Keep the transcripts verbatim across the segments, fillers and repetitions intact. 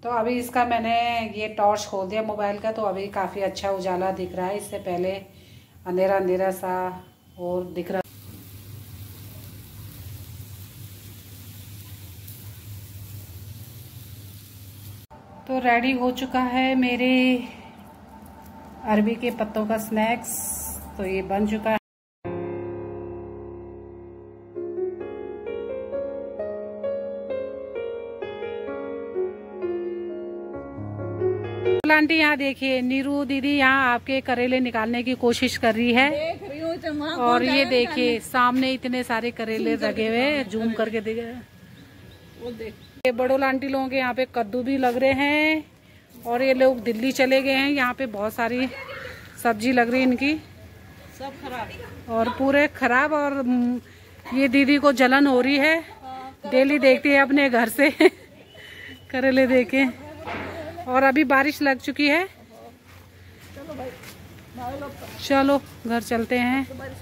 तो अभी इसका मैंने ये टॉर्च खोल दिया मोबाइल का, तो अभी काफ़ी अच्छा उजाला दिख रहा है। इससे पहले अंधेरा अंधेरा सा और दिख रहा। तो रेडी हो चुका है मेरे अरबी के पत्तों का स्नैक्स। तो ये बन चुका है। आंटी यहाँ देखिए, नीरू दीदी यहाँ आपके करेले निकालने की कोशिश कर रही है। देख रही हूँ। और ये देखिए सामने इतने सारे करेले लगे हुए, जूम करके देखे वो देख। ये बड़ो आंटी लोगों के यहाँ पे कद्दू भी लग रहे हैं, और ये लोग दिल्ली चले गए हैं। यहाँ पे बहुत सारी सब्जी लग रही है इनकी, सब खराब और पूरे खराब। और ये दीदी को जलन हो रही है, डेली देखती है अपने घर से करेले देखे। और अभी बारिश लग चुकी है। चलो भाई, चलो घर चलते हैं।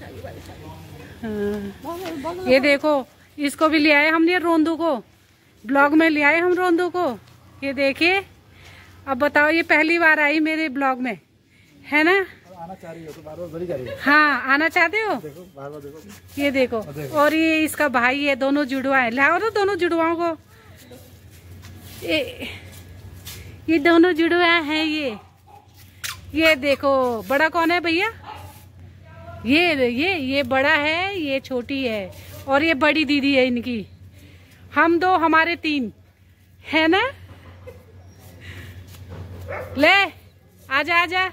हाँ। ये देखो, इसको भी ले आए हमने, रोंदू को ब्लॉग में ले आए हम रोंदू को। ये देखिए, अब बताओ, ये पहली बार आई मेरे ब्लॉग में, है ना? आना चाह रही हो तो बार बार बड़ी जा रही है। हाँ, आना चाहते हो? देखो, बार बार देखो। ये देखो, देखो। और ये इसका भाई है, दोनों जुड़वा है। लाओ ना दोनों जुड़वाओं को। ये ये दोनों जुड़वा हैं। ये ये देखो, बड़ा कौन है भैया? ये ये ये बड़ा है, ये छोटी है, और ये बड़ी दीदी है इनकी। हम दो, हमारे तीन, है ना? ले आजा आजा।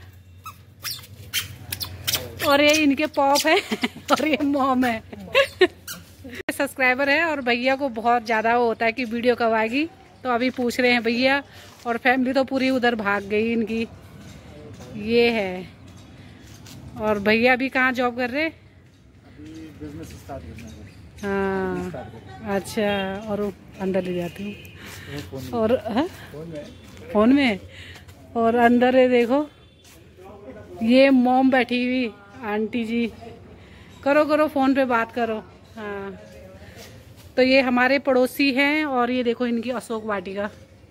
और ये इनके पॉप है और ये मॉम है। सब्सक्राइबर है, और भैया को बहुत ज्यादा वो होता है कि वीडियो कब आएगी, तो अभी पूछ रहे हैं भैया। और फैमिली तो पूरी उधर भाग गई इनकी। ये है। और भैया भी कहाँ जॉब कर रहे? अभी बिजनेस स्टार्ट करना है। हाँ, अच्छा। और अंदर ले जाती हूँ। और है? फोन में। और अंदर है, देखो ये मॉम बैठी हुई आंटी जी। करो करो, फोन पे बात करो। हाँ, तो ये हमारे पड़ोसी हैं। और ये देखो इनकी अशोक वाटिका,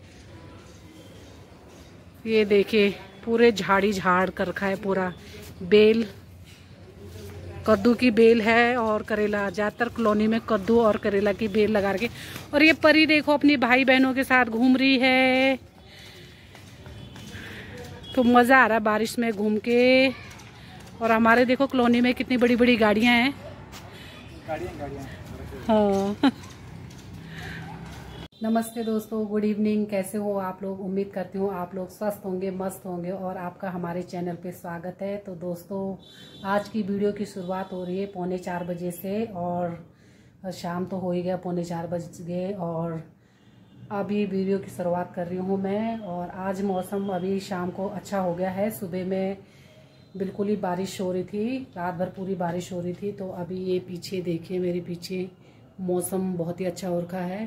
ये देखिए पूरे झाड़ी झाड़ कर रखा है पूरा। बेल, कद्दू की बेल है और करेला। ज्यादातर कॉलोनी में कद्दू और करेला की बेल लगा के। और ये परी देखो अपनी भाई बहनों के साथ घूम रही है। तो मजा आ रहा है बारिश में घूम के। और हमारे देखो कॉलोनी में कितनी बड़ी बड़ी गाड़ियां हैं। गाड़ियां गाड़ियां। हाँ। नमस्ते दोस्तों, गुड इवनिंग। कैसे हो आप लोग? उम्मीद करती हूँ आप लोग स्वस्थ होंगे, मस्त होंगे। और आपका हमारे चैनल पे स्वागत है। तो दोस्तों, आज की वीडियो की शुरुआत हो रही है पौने चार बजे से, और शाम तो हो ही गया, पौने चार बज गए। और अभी वीडियो की शुरुआत कर रही हूँ मैं। और आज मौसम अभी शाम को अच्छा हो गया है। सुबह में बिल्कुल ही बारिश हो रही थी, रात भर पूरी बारिश हो रही थी। तो अभी ये पीछे देखिए, मेरे पीछे मौसम बहुत ही अच्छा हो रखा है।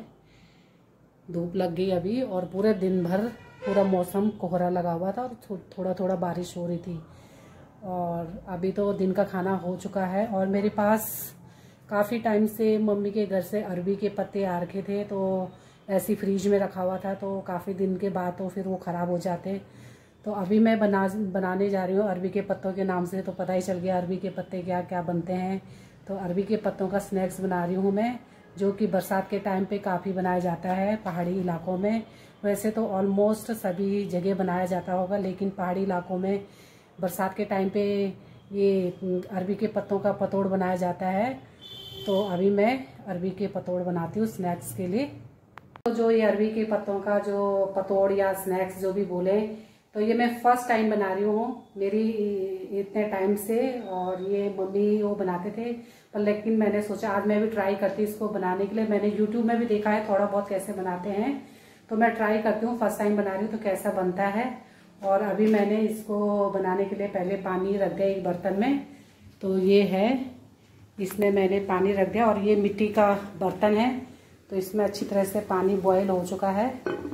धूप लग गई अभी, और पूरे दिन भर पूरा मौसम कोहरा लगा हुआ था, और थो, थोड़ा थोड़ा बारिश हो रही थी। और अभी तो दिन का खाना हो चुका है। और मेरे पास काफ़ी टाइम से मम्मी के घर से अरबी के पत्ते आ रखे थे, तो ऐसी फ्रीज में रखा हुआ था। तो काफ़ी दिन के बाद तो फिर वो ख़राब हो जाते। तो अभी मैं बना बनाने जा रही हूँ अरबी के पत्तों के नाम से। तो पता ही चल गया अरबी के पत्ते क्या क्या बनते हैं। तो अरबी के पत्तों का स्नैक्स बना रही हूँ मैं, जो कि बरसात के टाइम पे काफ़ी बनाया जाता है पहाड़ी इलाकों में। वैसे तो ऑलमोस्ट सभी जगह बनाया जाता होगा, लेकिन पहाड़ी इलाकों में बरसात के टाइम पे ये अरबी के पत्तों का पतोड़ बनाया जाता है। तो अभी मैं अरबी के पतोड़ बनाती हूँ स्नैक्स के लिए। तो जो ये अरबी के पत्तों का जो पतोड़ या स्नैक्स जो भी बोले, तो ये मैं फर्स्ट टाइम बना रही हूँ मेरी इतने टाइम से। और ये मम्मी वो बनाते थे, पर लेकिन मैंने सोचा आज मैं भी ट्राई करती इसको बनाने के लिए। मैंने यूट्यूब में भी देखा है थोड़ा बहुत कैसे बनाते हैं, तो मैं ट्राई करती हूँ। फर्स्ट टाइम बना रही हूँ तो कैसा बनता है। और अभी मैंने इसको बनाने के लिए पहले पानी रख दिया एक बर्तन में। तो ये है, इसमें मैंने पानी रख दिया। और ये मिट्टी का बर्तन है, तो इसमें अच्छी तरह से पानी बॉयल हो चुका है।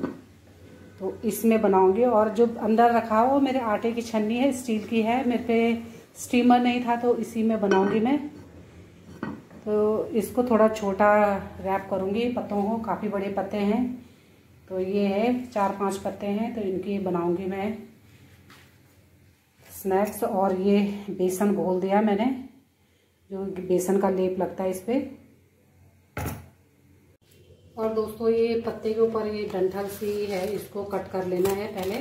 तो इसमें बनाऊंगी। और जो अंदर रखा हो मेरे आटे की छन्नी है, स्टील की है, मेरे पे स्टीमर नहीं था, तो इसी में बनाऊंगी मैं। तो इसको थोड़ा छोटा रैप करूंगी पत्तों को, काफ़ी बड़े पत्ते हैं। तो ये है चार पांच पत्ते हैं, तो इनकी बनाऊंगी मैं स्नैक्स। और ये बेसन घोल दिया मैंने, जो बेसन का लेप लगता है इस पर। और दोस्तों ये पत्ते के ऊपर ये डंठल सी है, इसको कट कर लेना है पहले।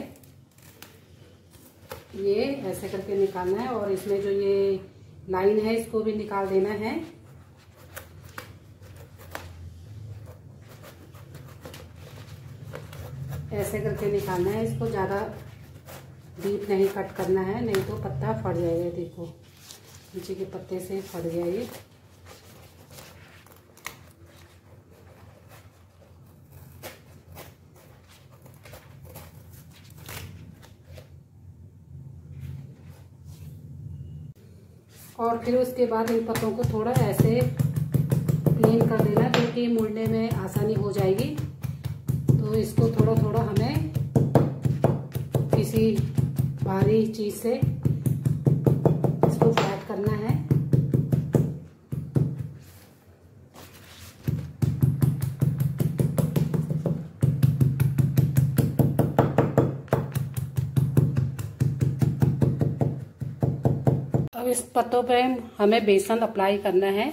ये ऐसे करके निकालना है और इसमें जो ये लाइन है इसको भी निकाल देना है। ऐसे करके निकालना है इसको, ज़्यादा डीप नहीं कट करना है, नहीं तो पत्ता फट जाएगा। देखो नीचे के पत्ते से फट गया ये। और फिर उसके बाद इन पत्तों को थोड़ा ऐसे क्लीन कर देना, क्योंकि मुड़ने में आसानी हो जाएगी। तो इसको थोड़ा थोड़ा हमें किसी भारी चीज़ से इसको फ्लैट करना है। अब इस पत्तों पे हमें बेसन अप्लाई करना है।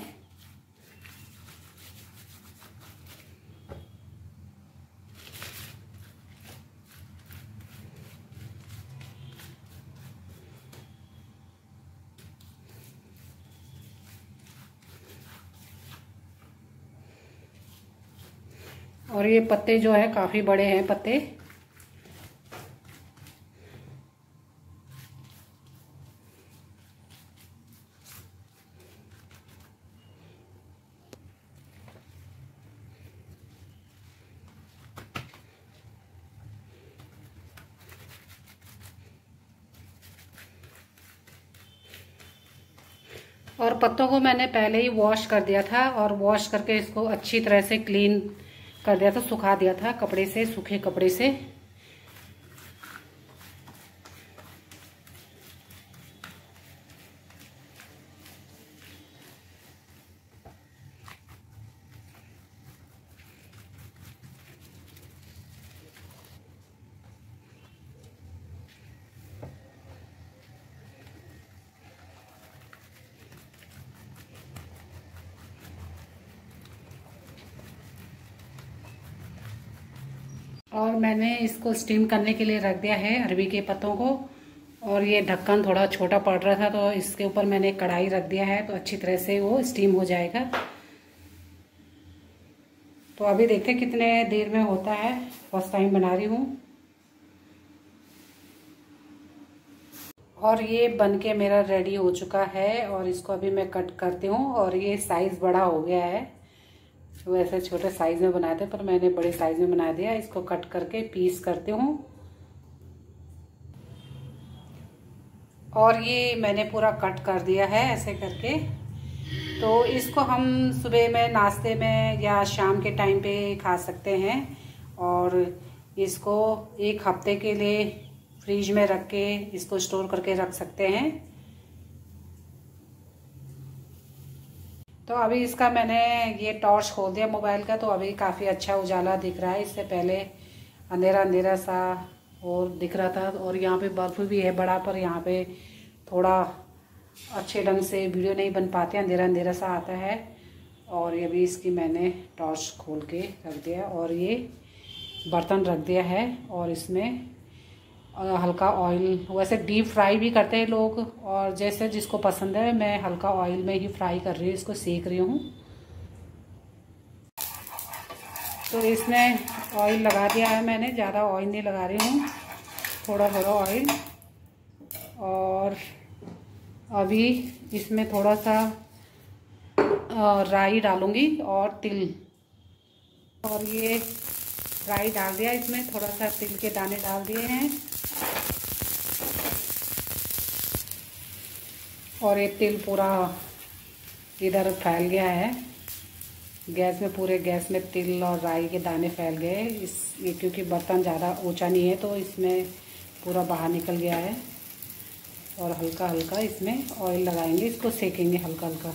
और ये पत्ते जो है काफ़ी बड़े हैं पत्ते। और पत्तों को मैंने पहले ही वॉश कर दिया था, और वॉश करके इसको अच्छी तरह से क्लीन कर दिया था, सुखा दिया था कपड़े से, सूखे कपड़े से। और मैंने इसको स्टीम करने के लिए रख दिया है अरबी के पत्तों को। और ये ढक्कन थोड़ा छोटा पड़ रहा था, तो इसके ऊपर मैंने कढ़ाई रख दिया है, तो अच्छी तरह से वो स्टीम हो जाएगा। तो अभी देखते हैं कितने देर में होता है, फर्स्ट टाइम बना रही हूँ। और ये बन के मेरा रेडी हो चुका है, और इसको अभी मैं कट करती हूँ। और ये साइज़ बड़ा हो गया है, वैसे छोटे साइज में बनाए थे पर मैंने बड़े साइज में बना दिया। इसको कट करके पीस करती हूँ। और ये मैंने पूरा कट कर दिया है ऐसे करके। तो इसको हम सुबह में नाश्ते में या शाम के टाइम पे खा सकते हैं। और इसको एक हफ्ते के लिए फ्रीज में रख के इसको स्टोर करके रख सकते हैं। तो अभी इसका मैंने ये टॉर्च खोल दिया मोबाइल का, तो अभी काफ़ी अच्छा उजाला दिख रहा है। इससे पहले अंधेरा अंधेरा सा और दिख रहा था। और यहाँ पे बर्फ़ भी है बड़ा, पर यहाँ पे थोड़ा अच्छे ढंग से वीडियो नहीं बन पाते, अंधेरा अंधेरा सा आता है। और ये भी इसकी मैंने टॉर्च खोल के रख दिया, और ये बर्तन रख दिया है। और इसमें हल्का ऑयल, वैसे डीप फ्राई भी करते हैं लोग, और जैसे जिसको पसंद है। मैं हल्का ऑयल में ही फ्राई कर रही हूँ, इसको सेक रही हूँ। तो इसमें ऑयल लगा दिया है मैंने, ज़्यादा ऑयल नहीं लगा रही हूँ, थोड़ा थोड़ा ऑयल। और अभी इसमें थोड़ा सा राई डालूँगी और तिल। और ये राई डाल दिया, इसमें थोड़ा सा तिल के दाने डाल दिए हैं। और ये तिल पूरा इधर फैल गया है गैस में, पूरे गैस में तिल और राई के दाने फैल गए। इस ये क्योंकि बर्तन ज़्यादा ऊंचा नहीं है, तो इसमें पूरा बाहर निकल गया है। और हल्का हल्का इसमें ऑयल लगाएंगे, इसको सेकेंगे हल्का हल्का।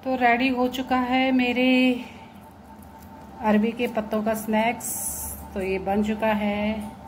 तो रेडी हो चुका है मेरे अरबी के पत्तों का स्नैक्स। तो ये बन चुका है।